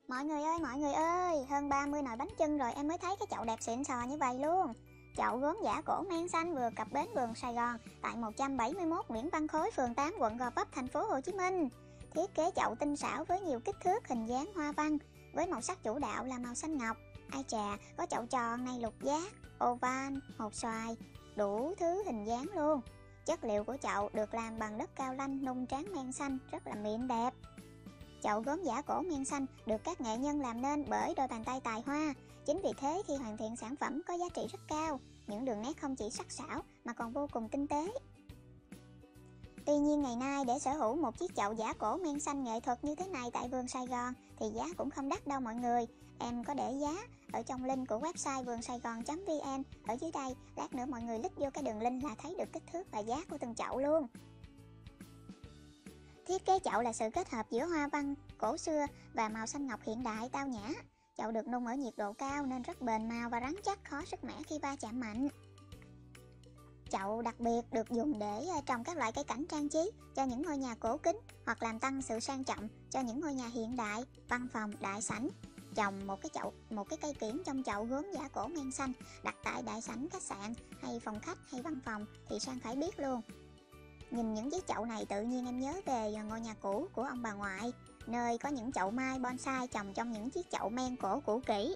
Mọi người ơi, hơn 30 nồi bánh chưng rồi em mới thấy cái chậu đẹp xịn sò như vậy luôn. Chậu gốm giả cổ men xanh vừa cập bến vườn Sài Gòn tại 171 Nguyễn Văn Khối, phường 8, quận Gò Vấp, thành phố Hồ Chí Minh. Thiết kế chậu tinh xảo với nhiều kích thước, hình dáng, hoa văn, với màu sắc chủ đạo là màu xanh ngọc. Ai chà, có chậu tròn này, lục giác, oval, hột xoài, đủ thứ hình dáng luôn. Chất liệu của chậu được làm bằng đất cao lanh nung tráng men xanh, rất là mịn đẹp. Chậu gốm giả cổ men xanh được các nghệ nhân làm nên bởi đôi bàn tay tài hoa. Chính vì thế khi hoàn thiện sản phẩm có giá trị rất cao, những đường nét không chỉ sắc sảo mà còn vô cùng tinh tế. Tuy nhiên ngày nay để sở hữu một chiếc chậu giả cổ men xanh nghệ thuật như thế này tại vườn Sài Gòn thì giá cũng không đắt đâu mọi người. Em có để giá ở trong link của website vuonsaigon.vn ở dưới đây, lát nữa mọi người click vô cái đường link là thấy được kích thước và giá của từng chậu luôn. Thiết kế chậu là sự kết hợp giữa hoa văn cổ xưa và màu xanh ngọc hiện đại tao nhã. Chậu được nung ở nhiệt độ cao nên rất bền màu và rắn chắc, khó sức mẻ khi va chạm mạnh. Chậu đặc biệt được dùng để trồng các loại cây cảnh trang trí cho những ngôi nhà cổ kính hoặc làm tăng sự sang trọng cho những ngôi nhà hiện đại, văn phòng, đại sảnh. Trồng một cái cây kiểng trong chậu gốm giả cổ men xanh đặt tại đại sảnh khách sạn hay phòng khách hay văn phòng thì sang phải biết luôn. Nhìn những chiếc chậu này tự nhiên em nhớ về ngôi nhà cũ của ông bà ngoại, nơi có những chậu mai bonsai trồng trong những chiếc chậu men cổ cũ kỹ.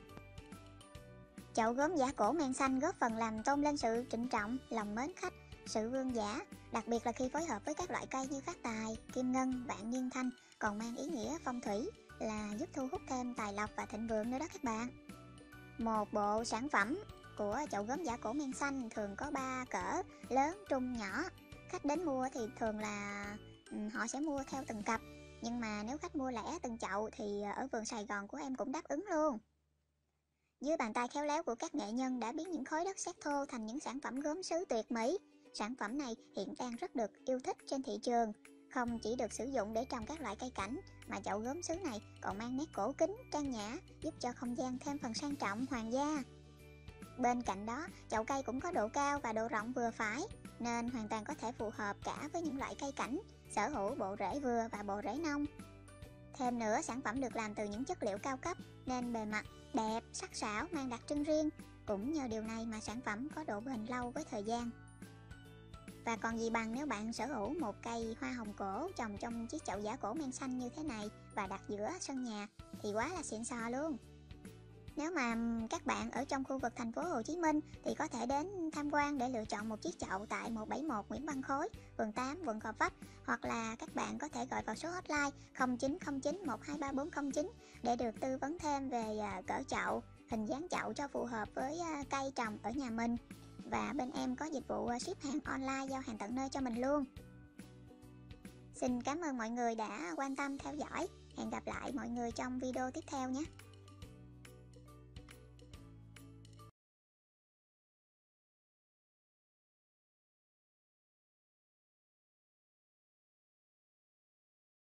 Chậu gốm giả cổ men xanh góp phần làm tôn lên sự trịnh trọng, lòng mến khách, sự vương giả, đặc biệt là khi phối hợp với các loại cây như phát tài, kim ngân, vạn niên thanh, còn mang ý nghĩa phong thủy là giúp thu hút thêm tài lộc và thịnh vượng nữa đó các bạn. Một bộ sản phẩm của chậu gốm giả cổ men xanh thường có 3 cỡ: lớn, trung, nhỏ. Khách đến mua thì thường là họ sẽ mua theo từng cặp, nhưng mà nếu khách mua lẻ từng chậu thì ở vườn Sài Gòn của em cũng đáp ứng luôn. Dưới bàn tay khéo léo của các nghệ nhân đã biến những khối đất sét thô thành những sản phẩm gốm sứ tuyệt mỹ. Sản phẩm này hiện đang rất được yêu thích trên thị trường. Không chỉ được sử dụng để trồng các loại cây cảnh, mà chậu gốm sứ này còn mang nét cổ kính, trang nhã, giúp cho không gian thêm phần sang trọng, hoàng gia. Bên cạnh đó, chậu cây cũng có độ cao và độ rộng vừa phải, nên hoàn toàn có thể phù hợp cả với những loại cây cảnh, sở hữu bộ rễ vừa và bộ rễ nông. Thêm nữa, sản phẩm được làm từ những chất liệu cao cấp nên bề mặt đẹp, sắc sảo, mang đặc trưng riêng. Cũng nhờ điều này mà sản phẩm có độ bền lâu với thời gian. Và còn gì bằng nếu bạn sở hữu một cây hoa hồng cổ trồng trong chiếc chậu giả cổ men xanh như thế này và đặt giữa sân nhà thì quá là xịn sò luôn. Nếu mà các bạn ở trong khu vực thành phố Hồ Chí Minh thì có thể đến tham quan để lựa chọn một chiếc chậu tại 171 Nguyễn Văn Khối, phường 8, quận Gò Vấp, hoặc là các bạn có thể gọi vào số hotline 0909 123409 để được tư vấn thêm về cỡ chậu, hình dáng chậu cho phù hợp với cây trồng ở nhà mình. Và bên em có dịch vụ ship hàng online, giao hàng tận nơi cho mình luôn. Xin cảm ơn mọi người đã quan tâm theo dõi. Hẹn gặp lại mọi người trong video tiếp theo nhé.